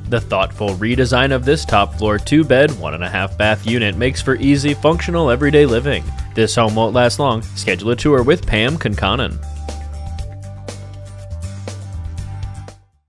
The thoughtful redesign of this top-floor 2-bed, 1.5-bath unit makes for easy, functional, everyday living. This home won't last long. Schedule a tour with Pam Cunconan.